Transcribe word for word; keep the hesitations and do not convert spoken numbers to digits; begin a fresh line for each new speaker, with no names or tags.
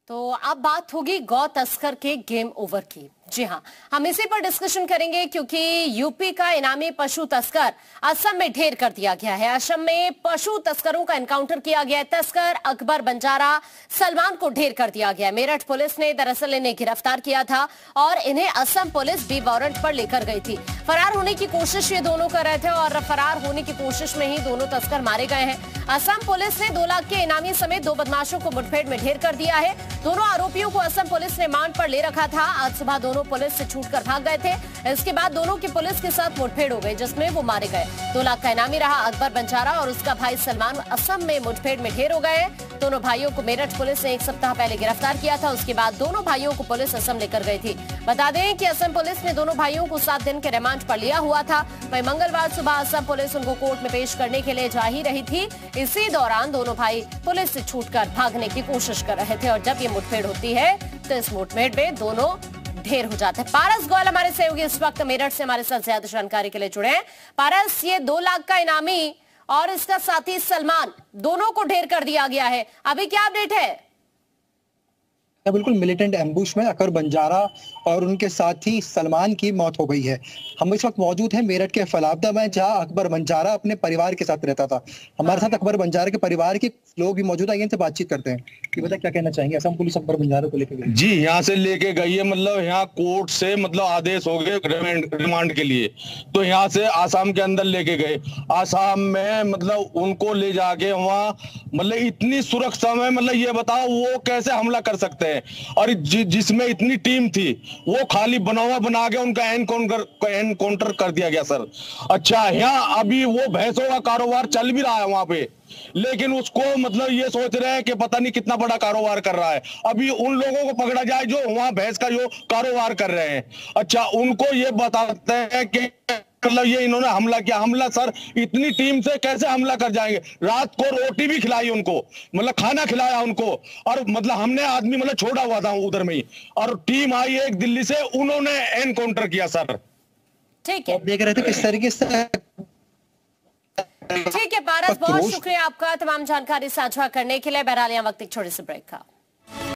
तो अब बात होगी गौ तस्कर के गेम ओवर की। जी हां, हम इसी पर डिस्कशन करेंगे क्योंकि यूपी का इनामी पशु तस्कर असम में ढेर कर दिया गया है। असम में पशु तस्करों का एनकाउंटर किया गया है। तस्कर अकबर बंजारा सलमान को ढेर कर दिया गया है। मेरठ पुलिस ने दरअसल इन्हें गिरफ्तार किया था और इन्हें असम पुलिस बी वारंट पर लेकर गई थी। फरार होने की कोशिश ये दोनों कर रहे थे और फरार होने की कोशिश में ही दोनों तस्कर मारे गए हैं। असम पुलिस ने दो लाख के इनामी समेत दो बदमाशों को मुठभेड़ में ढेर कर दिया है। दोनों आरोपियों को असम पुलिस ने मांड पर ले रखा था। आज सुबह दोनों पुलिस से छूटकर भाग गए थे। इसके बाद दोनों की पुलिस के साथ मुठभेड़ हो गई जिसमें वो मारे गए। दो लाख का इनामी रहा अकबर बंजारा और उसका भाई सलमान असम में मुठभेड़ में ढेर हो गए। दोनों भाइयों को मेरठ पुलिस ने एक सप्ताह पहले गिरफ्तार किया था। उसके बाद दोनों भाइयों को पुलिस असम लेकर गई थी। बता दें कि असम पुलिस ने दोनों भाइयों को सात दिन के रिमांड पर लिया हुआ था। वहीं मंगलवार सुबह असम पुलिस उनको कोर्ट में पेश करने के लिए जा ही रही थी। इसी दौरान दोनों भाई पुलिस से छूटकर भागने की कोशिश कर रहे थे और जब ये मुठभेड़ होती है तो इस मुठभेड़ में दोनों ढेर हो जाते हैं। पारस गोयल हमारे सहयोगी इस वक्त मेरठ से हमारे साथ ज्यादा जानकारी के लिए जुड़े हैं। पारस, ये दो लाख का इनामी और इसका साथी सलमान दोनों को ढेर कर दिया गया है, अभी क्या अपडेट है?
बिल्कुल मिलिटेंट एम्बुश में अकबर बंजारा और उनके साथी सलमान की मौत हो गई है। हम इस वक्त मौजूद हैं मेरठ के फलावदा में जहां अकबर बंजारा अपने परिवार के साथ रहता था। हमारे साथ अकबर बंजारा के परिवार के लोग भी मौजूद हैं, इनसे बातचीत करते हैं कि बता क्या कहना चाहेंगे। असम पुलिस अकबर बंजारा को लेकर
जी यहाँ से लेके गई है, मतलब यहाँ कोर्ट से मतलब आदेश हो गए रिमांड के लिए, तो यहाँ से आसाम के अंदर लेके गए। आसाम में मतलब उनको ले जाके वहाँ मतलब इतनी सुरक्षा में, मतलब ये बताओ वो कैसे हमला कर सकते हैं। और जि, जिसमें इतनी टीम थी वो खाली बनावा बना के उनका एनकाउंटर एनकाउंटर कर दिया गया सर। अच्छा, यहाँ अभी वो भैंसों का कारोबार चल भी रहा है वहां पे, लेकिन उसको मतलब ये सोच रहे हैं कि पता नहीं कितना बड़ा कारोबार कर रहा है। अभी उन लोगों को पकड़ा जाए जो वहां भैंस का जो कारोबार कर रहे हैं। अच्छा, उनको ये बताते हैं कि मतलब ये इन्होंने हमला किया। हमला सर इतनी टीम से कैसे हमला कर जाएंगे? रात को रोटी भी खिलाई उनको, मतलब खाना खिलाया उनको, और मतलब हमने आदमी मतलब छोड़ा हुआ था उधर में ही, और टीम आई एक दिल्ली से, उन्होंने एनकाउंटर किया सर।
ठीक है,
देख रहे थे किस तरीके से।
ठीक है पारस, बहुत शुक्रिया आपका तमाम जानकारी साझा करने के लिए। बहरहाल यहाँ वक्त एक छोटे से ब्रेक का।